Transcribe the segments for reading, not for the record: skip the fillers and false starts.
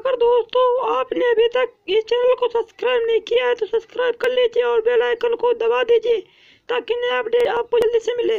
अगर दोस्तों आपने अभी तक इस चैनल को सब्सक्राइब नहीं किया है तो सब्सक्राइब कर लीजिए और बेल आइकन को दबा दीजिए ताकि नया अपडेट आपको जल्दी से मिले।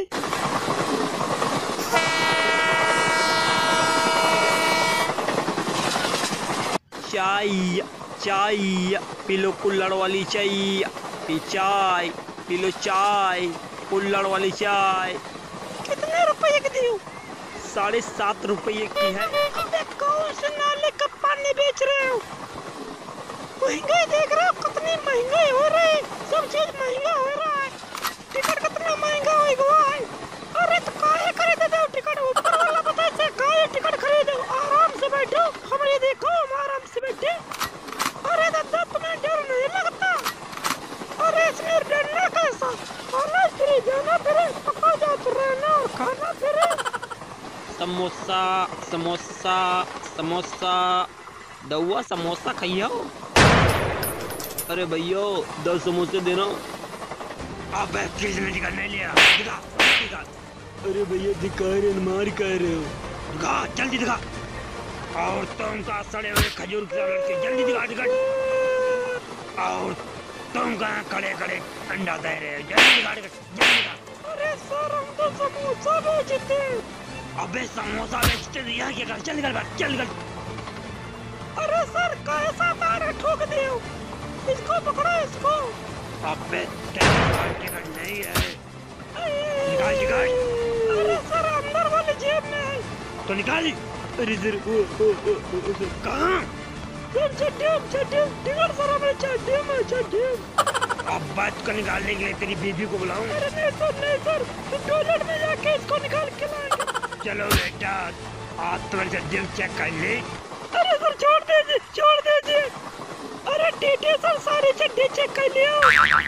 चाय चाय पी लो, कुल्हड़ वाली चाय चाय पी लो, चाय कुल्हड़ वाली चाय। कितने रुपए की दी? 7.5 रुपये की है। अबे कौन से नाले का पानी बेच रहे हो? महंगाई देख रहे हो कितनी महंगाई हो रही है, सब चीज महंगा हो रहा है। टिकट कितना महंगा हो गया है। अरे तो काहे खरीदे दो टिकट? ऊपर वाला बताए से काहे टिकट खरीदो, आराम से बैठो। हम ये देखो हम आराम से बैठे। अरे दादा तुम्हें डर नहीं लगता? अरे इसमें डरना कैसा, खाना फिर जाना फिर पका जाते रहना और खाना फिर। समोसा समोसा समोसा दउआ समोसा खाइयो। अरे भैया 10 समोसे देना। अबे किसने टिकट नहीं लिया? दिखा दिखा। अरे भैया दिखा रहे मार कर रहे हो। दिखा जल्दी दिखा। और तुम का सड़े हुए खजूर के जल्दी दिखा टिकट। और तुम कहाँ खड़े खड़े अंडा दे रहे हो? जल्दी दिखा टिकट, जल्दी दिखा। अरे सर हम तो समोसा बेचते। अबे समोसा बेचते तो यहाँ क्या कर? जल्दी कर, जल्दी कर। अरे सर कैसा तारा ठोक दियो, इसको पकड़ो इसको। अबे तेरा टिकट नहीं है, निकाल टिकट। अरे सर अंदर वाली जेब में है। तो निकाली। अरे सर कहाँ? टिकट सर हमें चड्डी। अब बात को निकालने के लिए तेरी बीबी को बुलाऊं? अरे नहीं सर टॉयलेट में जाके इसको निकाल के लाएंगे। चलो बेटा आज तुम्हारे दिल चेक कर ले। अरे सर छोड़ दीजिए। अरे टीटी सर सारी चड्डी चेक कर लिया।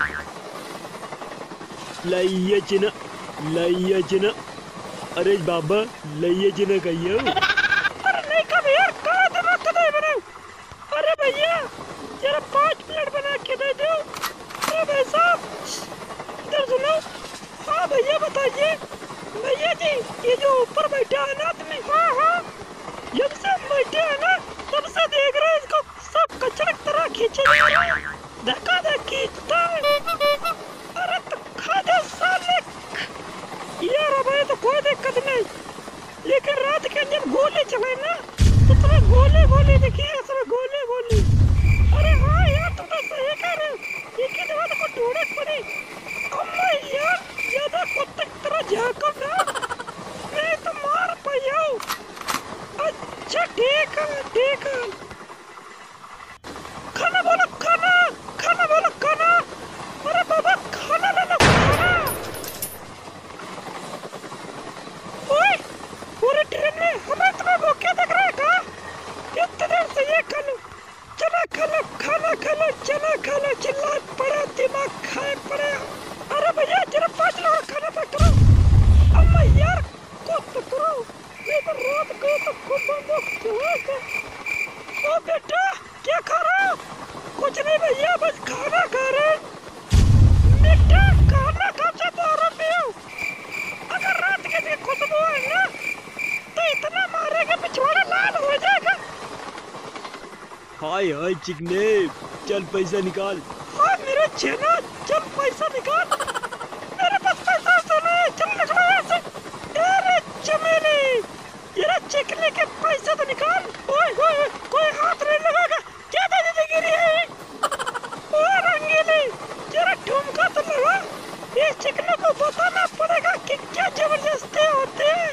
लाइया चिना। अरे बाबा लाइया चिना कहियो। अरे नहीं कभी यार कहाँ दिमाग का नहीं बनाओ। अरे भैया जरा 5 प्लेट बना के दे दो। अरे भाई साहब इधर सुनो। हाँ भैया बताइए। भैया जी ये जो ऊपर बैठा है ना आदमी, हाँ जब से हम बैठे हैं ना तब से देख रहे हैं इसको सब कचरा की तरह खींचे जा रहे हैं। धक्का धक खींचता है। अरे तो खा दे साले यार। भाई तो कोई दिक्कत नहीं, लेकिन रात के जब गोली चले ना तो तुम्हें गोली दिखी सब गोली। अरे हाँ यार तुम तो सही कह रहे हो, एक ही बात को ढूंढने पड़ी। अम्मा यार ज्यादा कुत्ते की तरह झाँको ना, नहीं तो मार पाओ। अच्छा ठीक है। खाना बोलो खाना बोलो खाना। अरे बाबा खाना ले लो खाना। ओए पूरी ट्रेन में हमें तुम्हें भूखे देख रहे का? इतने देर से ये खा लो, चना खा लो, खाना खा लो, चना खा लो, चिल्ला पड़ा दिमाग खाए पड़े। अरे भैया जरा 5 लोग खाना पैक करो। अम्मा यार कुछ तो करो, नहीं तो रात को तो खुद होगा। ओ बेटा क्या खा रहे हो? कुछ नहीं भैया बस खाना खा रहे। बेटा खाना कब से तो रहे हो? अगर रात के लिए खुशबू है ना तो इतना मारेगा पिछवाड़ा लाल हो जाएगा। हाय चिकने चल पैसा निकाल। हाँ मेरे छेना चल पैसा निकाल। मेरे पास पैसा तो नहीं, चल निकलो यहाँ से। अरे चमेली जरा चिकने के पैसा तो निकाल। ओए कोई हाथ नहीं लगाएगा, क्या दादागिरी है? ओए रंगीली जरा ठुमका तो लगा। ये चिकने को बताना पड़ेगा कि क्या जबरदस्ती होते हैं।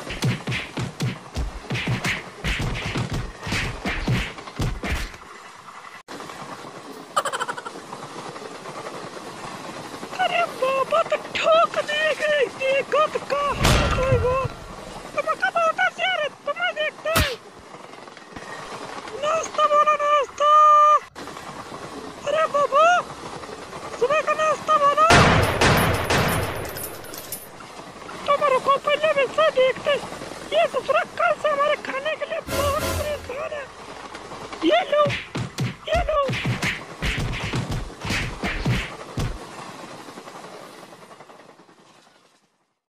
अरे बाबा तो ठोक देगा, देखो तो कहाँ होगा। तुम्हारा बहुत होशियार है, तुम्हें देखते हैं। नाश्ता बोलो नाश्ता। अरे बाबू सुबह का नाश्ता बोलो। तुम्हारे को पहले वैसे देखते, ये ससुरा कल से हमारे खाने के लिए बहुत परेशान है। ये लो